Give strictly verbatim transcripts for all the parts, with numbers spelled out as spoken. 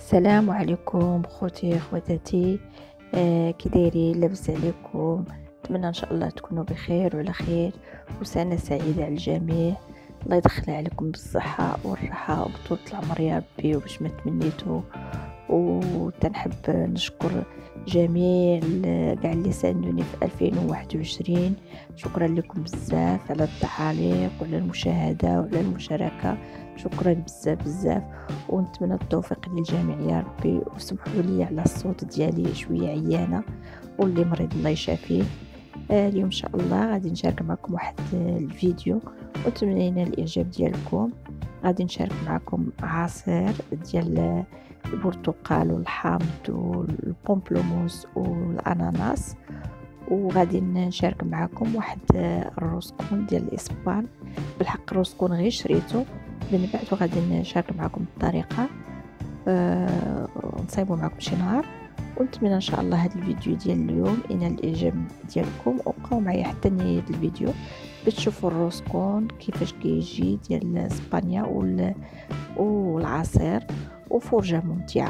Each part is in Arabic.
السلام عليكم خوتي خواتاتي. آه كي دايرين؟ لاباس عليكم؟ نتمنى ان شاء الله تكونوا بخير وعلى خير وسنه سعيده على الجميع. الله يدخلها عليكم بالصحه والراحه وبطولة العمر يا ربي وباش ما تمنيتوا. وتنحب نشكر جميع كاع اللي ساندوني في ألفين وواحد وعشرين. شكرا لكم بزاف على التعاليق وعلى المشاهده وعلى المشاركه. شكرا بزاف بزاف ونتمنى التوفيق للجميع يا ربي. وسمحوا لي على الصوت ديالي شويه عيانه واللي مريض الله يشافيه. آه اليوم ان شاء الله غادي نشارك معكم واحد آه الفيديو ونتمنى الاعجاب ديالكم. غادي نشارك معكم عصير ديال البرتقال والحامض والبومبلوموس والاناناس. وغادي نشارك معكم واحد الروسكون ديال الاسبان. بالحق الروسكون غير شريته من بعد وغادي نشارك معكم الطريقه. أه نصايبوا معكم شي نهار ونتمنى ان شاء الله هذا الفيديو ديال اليوم ينال الاعجاب ديالكم. وبقاو معايا حتى نهايه الفيديو باش تشوفوا الروسكون كيفاش كيجي ديال اسبانيا والعصير وفرجه ممتعه.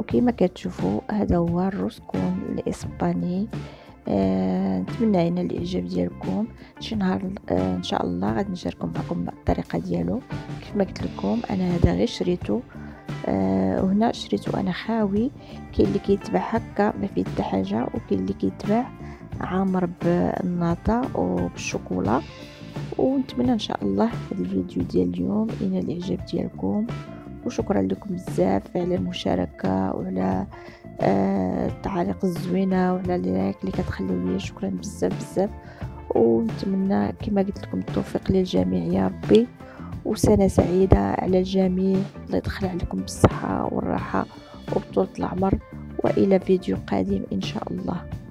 وكما كتشوفوا هذا هو الروسكون الاسباني. آه نتمنى ان الاعجاب ديالكم. شي نهار آه ان شاء الله غادي نشارككم معكم الطريقه ديالو. كيف ما قلت لكم انا هذا غير شريته، آه وهنا شريته انا خاوي. كاين اللي كيتباع هكا ما فيه حتى حاجه، وكاين اللي كيتباع عامر بالناطا وبالشوكولا. ونتمنى ان شاء الله هذا الفيديو ديال اليوم ينال الاعجاب ديالكم، وشكرا لكم بزاف على المشاركه وعلى آه التعاليق الزوينه وعلى اللايك اللي كتخليو لي. شكرا بزاف بزاف، ونتمنى كما قلت لكم التوفيق للجميع يا ربي، وسنه سعيده على الجميع. الله يدخل عليكم بالصحه والراحه وبطولة العمر، والى فيديو قادم ان شاء الله.